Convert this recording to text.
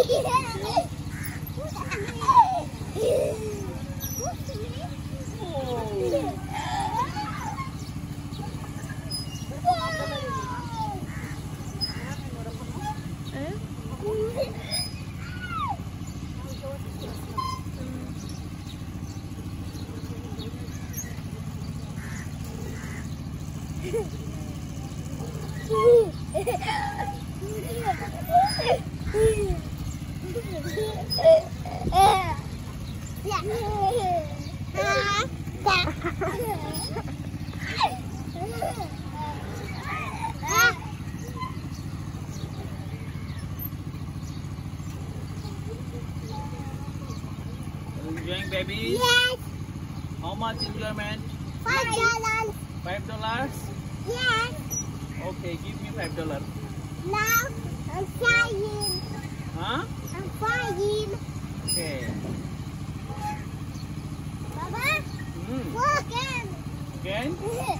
Enjoying, baby? Yes. How much enjoyment? $5. $5? Yes. Okay, give me $5. Now I'm flying. Huh? I'm flying. Okay. Baba, Hmm. look again. Again?